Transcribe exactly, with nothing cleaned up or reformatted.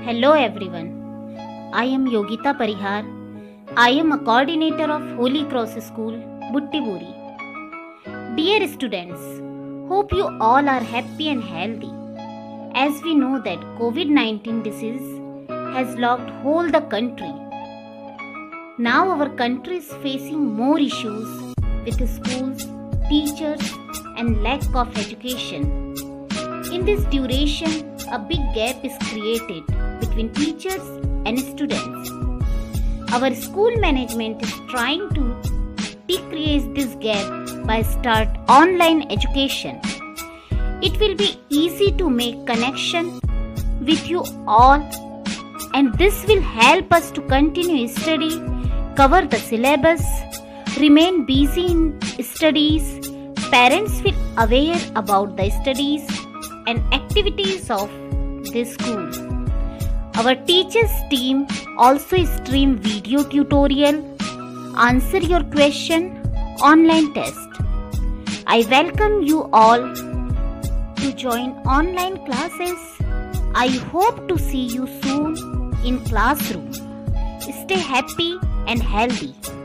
Hello everyone. I am Yogita Parihar. I am a coordinator of Holy Cross School, Buttiburi. Dear students, hope you all are happy and healthy. As we know that COVID nineteen disease has locked whole the country. Now our country is facing more issues with schools, teachers and lack of education. In this duration, a big gap is created between teachers and students. Our school management is trying to decrease this gap by start online education. It will be easy to make connection with you all, and this will help us to continue study, cover the syllabus, remain busy in studies. Parents will aware about the studies and activities of this school. Our teachers team also stream video tutorial, answer your question, online test. I welcome you all to join online classes. I hope to see you soon in classroom. Stay happy and healthy.